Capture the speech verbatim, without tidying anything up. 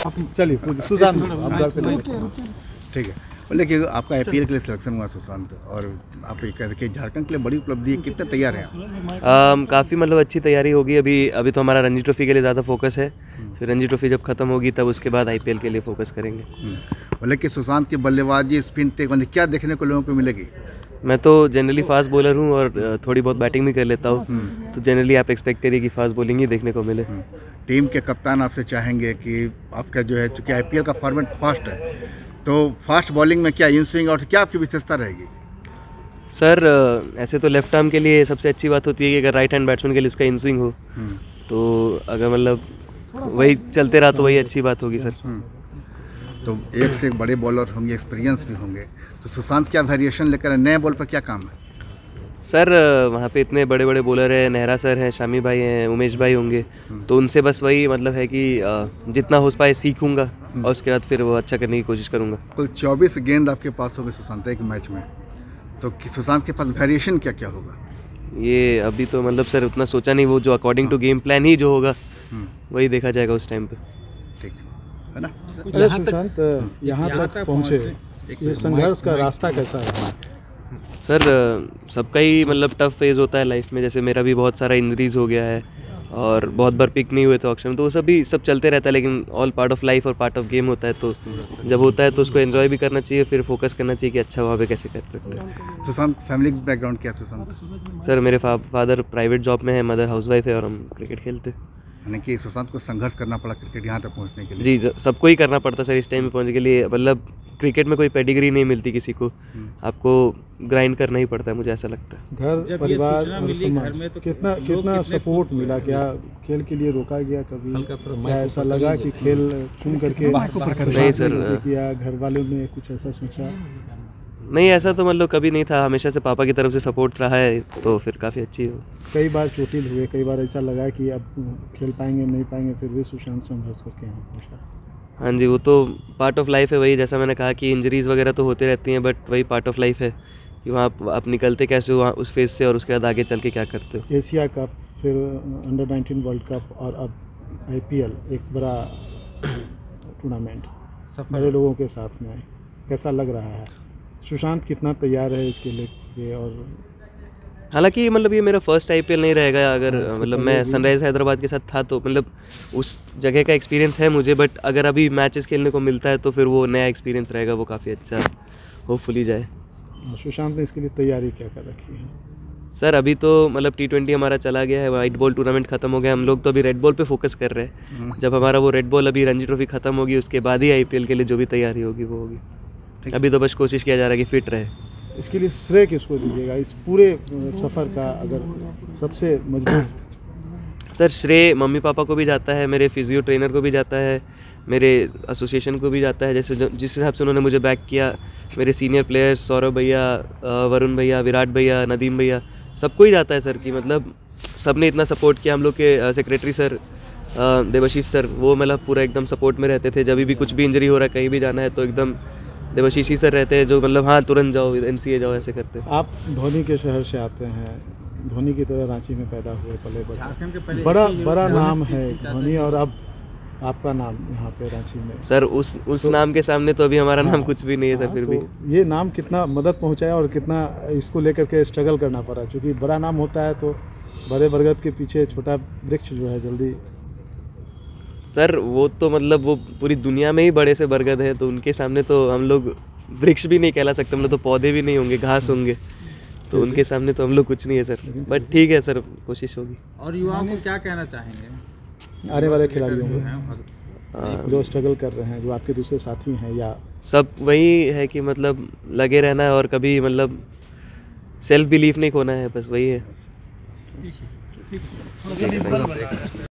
चलिए सुशांत आप घर पे नहीं। ठीक है, बोले कि आपका आईपीएल के लिए सिलेक्शन हुआ सुशांत, और आप ये कह रहे कि झारखंड के लिए बड़ी उपलब्धि है, कितने तैयार हैं आप? काफ़ी मतलब अच्छी तैयारी होगी। अभी अभी तो हमारा रणजी ट्रॉफी के लिए ज़्यादा फोकस है, फिर रणजी ट्रॉफी जब खत्म होगी तब उसके बाद आईपीएल के लिए फोकस करेंगे। बोले कि सुशांत की बल्लेबाजी, स्पिन, तेजबंदी क्या देखने को लोगों को मिलेगी? मैं तो जनरली फास्ट बॉलर हूँ और थोड़ी बहुत बैटिंग भी कर लेता हूँ, तो जनरली आप एक्सपेक्ट करिए कि फास्ट बॉलिंग ही देखने को मिले। टीम के कप्तान आपसे चाहेंगे कि आपका जो है, चूँकि आईपीएल का फॉर्मेट फास्ट है, तो फास्ट बॉलिंग में क्या इन स्विंग और क्या आपकी विशेषता रहेगी? सर ऐसे तो लेफ्ट आर्म के लिए सबसे अच्छी बात होती है कि अगर राइट हैंड बैट्समैन के लिए उसका इन स्विंग हो, तो अगर मतलब वही चलते रहा तो वही अच्छी बात होगी सर। तो एक से एक बड़े बॉलर होंगे, एक्सपीरियंस भी होंगे, तो सुशांत क्या वेरिएशन लेकर नए बॉल पर क्या काम है? सर वहाँ पे इतने बड़े बड़े बॉलर हैं, नेहरा सर हैं, शामी भाई हैं, उमेश भाई होंगे, तो उनसे बस वही मतलब है कि जितना हो पाए सीखूंगा और उसके बाद फिर वो अच्छा करने की कोशिश करूंगा। कुल चौबीस गेंद आपके पास होंगे सुशांत एक मैच में, तो सुशांत के पास वेरिएशन क्या क्या होगा? ये अभी तो मतलब सर उतना सोचा नहीं, वो जो अकॉर्डिंग टू गेम प्लान ही जो होगा वही देखा जाएगा उस टाइम पे। ठीक है ना? अरे सुशांत यहाँ तक पहुँचे, ये संघर्ष का रास्ता कैसा है? सर सबका ही मतलब टफ फेज़ होता है लाइफ में, जैसे मेरा भी बहुत सारा इंजरीज हो गया है और बहुत बार पिक नहीं हुए थे ऑक्शन में, तो वो सब भी सब चलते रहता है, लेकिन ऑल पार्ट ऑफ लाइफ और पार्ट ऑफ गेम होता है, तो जब होता है तो उसको एंजॉय भी करना चाहिए, फिर फोकस करना चाहिए कि अच्छा वहाँ पे कैसे कर सकते हैं। सुशांत फैमिली बैकग्राउंड क्या है सुशांत? सर मेरे फा, फादर प्राइवेट जॉब में है, मदर हाउसवाइफ है और हम क्रिकेट खेलते हैं। यानी कि सुशांत को संघर्ष करना पड़ा क्रिकेट यहाँ तक पहुँचने के लिए? जी, सबको ही करना पड़ता सर इस टाइम में पहुँचने के लिए, मतलब क्रिकेट में कोई पेडिग्री नहीं मिलती किसी को, आपको ग्राइंड करना ही पड़ता है, मुझे ऐसा लगता है। घर परिवार और समाज तो कितना कितना सपोर्ट मिला? क्या खेल के लिए रोका गया कभी? क्या ऐसा लगा कि खेल चुन करके नहीं सर, किया? घर वालों ने कुछ ऐसा सोचा? नहीं, ऐसा तो मतलब कभी नहीं था, हमेशा से पापा की तरफ से सपोर्ट रहा है, तो फिर काफ़ी अच्छी हो। कई बार चोटिल हुए, कई बार ऐसा लगा कि अब खेल पाएंगे नहीं पाएंगे, फिर भी सुशांत संघर्ष करके यहाँ पहुँचा। हाँ जी, वो तो पार्ट ऑफ लाइफ है, वही जैसा मैंने कहा कि इंजरीज़ वगैरह तो होती रहती हैं, बट वही पार्ट ऑफ लाइफ है कि वहाँ आप निकलते कैसे हो वहाँ उस फेज़ से, और उसके बाद आगे चल के क्या करते हो। एशिया कप, फिर अंडर नाइनटीन वर्ल्ड कप और अब आईपीएल, एक बड़ा टूर्नामेंट बड़े लोगों के साथ में, कैसा लग रहा है? सुशांत कितना तैयार है इसके लिए? और हालांकि मतलब ये मेरा फर्स्ट आईपीएल नहीं रहेगा, अगर मतलब मैं सनराइज़ हैदराबाद के साथ था तो मतलब उस जगह का एक्सपीरियंस है मुझे, बट अगर अभी मैचेस खेलने को मिलता है तो फिर वो नया एक्सपीरियंस रहेगा, वो काफ़ी अच्छा होपफुली जाए। सुशांत ने इसके लिए तैयारी क्या कर रखी है? सर अभी तो मतलब टी ट्वेंटी हमारा चला गया है, वाइट बॉल टूर्नामेंट खत्म हो गया, हम लोग तो अभी रेड बॉल पे फोकस कर रहे हैं। जब हमारा वो रेड बॉल अभी रणजी ट्रॉफी खत्म होगी उसके बाद ही आईपीएल के लिए जो भी तैयारी होगी वो होगी। अभी तो बस कोशिश किया जा रहा है कि फिट रहे। इसके लिए श्रेय किसको दीजिएगा इस पूरे सफ़र का, अगर सबसे मजबूत? सर श्रेय मम्मी पापा को भी जाता है, मेरे फिजियो ट्रेनर को भी जाता है, मेरे एसोसिएशन को भी जाता है, जैसे जिस हिसाब से उन्होंने मुझे बैक किया, मेरे सीनियर प्लेयर्स सौरभ भैया, वरुण भैया, विराट भैया, नदीम भैया, सबको ही जाता है सर कि मतलब सब ने इतना सपोर्ट किया। हम लोग के सेक्रेटरी सर देवाशीष सर, वो मतलब पूरा एकदम सपोर्ट में रहते थे, जब भी कुछ भी इंजरी हो रहा है कहीं भी जाना है तो एकदम देवाशीष सर रहते हैं जो मतलब हाँ तुरंत जाओ, एनसीए जाओ, ऐसे करते हैं। आप धोनी के शहर से आते हैं, धोनी की तरह रांची में पैदा हुए, पले बड़े, बड़ा बड़ा नाम है धोनी, और अब आपका नाम यहाँ पे रांची में। सर उस उस तो, नाम के सामने तो अभी हमारा हाँ, नाम कुछ भी नहीं है सर। हाँ, फिर तो भी ये नाम कितना मदद पहुँचाया और कितना इसको लेकर के स्ट्रगल करना पड़ा, क्योंकि बड़ा नाम होता है तो बड़े बरगद के पीछे छोटा वृक्ष जो है जल्दी। सर वो तो मतलब वो पूरी दुनिया में ही बड़े से बरगद है, तो उनके सामने तो हम लोग वृक्ष भी नहीं कहला सकते, हम लोग तो पौधे भी नहीं होंगे, घास होंगे, तो उनके सामने तो हम लोग कुछ नहीं है सर, बट ठीक है सर, कोशिश होगी। और युवाओं को क्या कहना चाहेंगे आने वाले खिलाड़ियों को जो स्ट्रगल कर रहे हैं, जो आपके दूसरे साथी हैं? या सब वही है कि मतलब लगे रहना है और कभी मतलब सेल्फ बिलीफ नहीं खोना है, बस वही है।